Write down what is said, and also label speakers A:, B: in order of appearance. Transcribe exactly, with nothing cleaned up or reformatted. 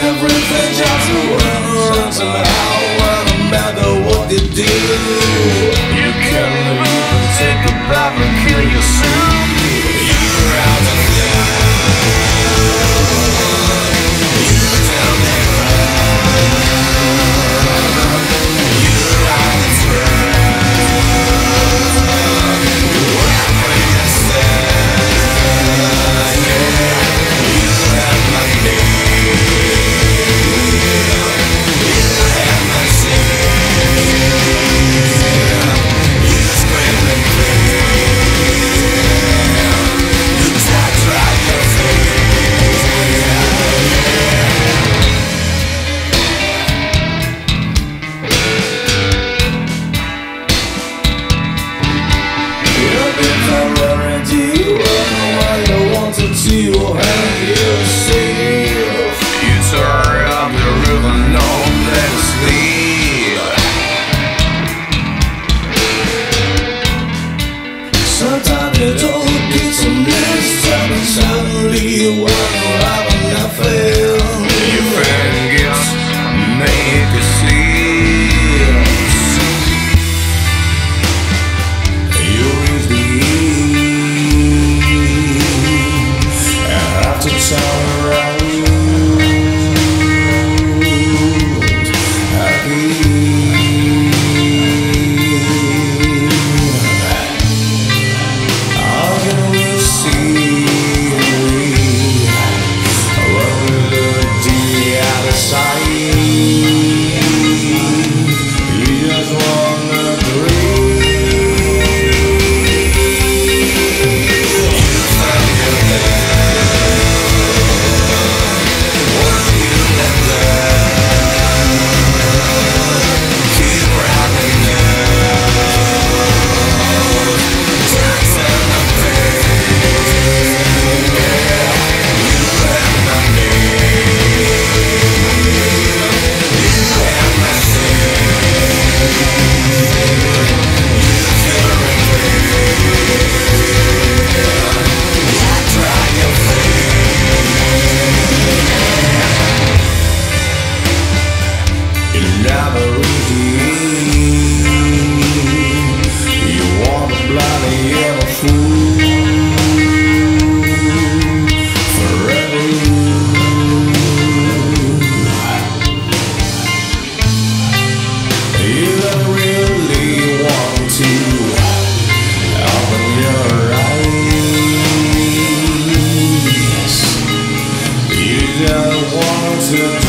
A: everything just runs somehow. Well, no matter what they do, you can leave and take a bath and kill yourself. You're out of love. You tell me crap. You're out of trust. You went with yourself. You have my sometimes it all gets a mess up and suddenly you wanna have nothing. Your friend gets make a sense. You is the end. I have to turn around. Happy. To